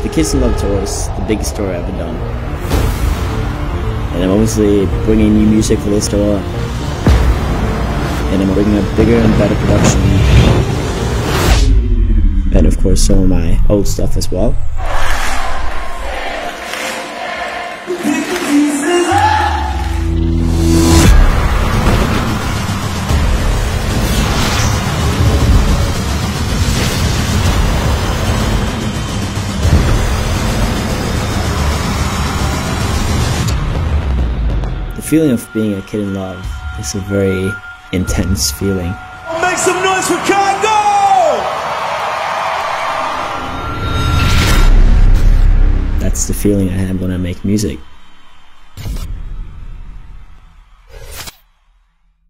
The Kids in Love tour is the biggest tour I've ever done. And I'm obviously bringing new music for this tour. And I'm bringing a bigger and better production. And of course some of my old stuff as well. The feeling of being a kid in love is a very intense feeling. Make some noise for Kygo! That's the feeling I have when I make music.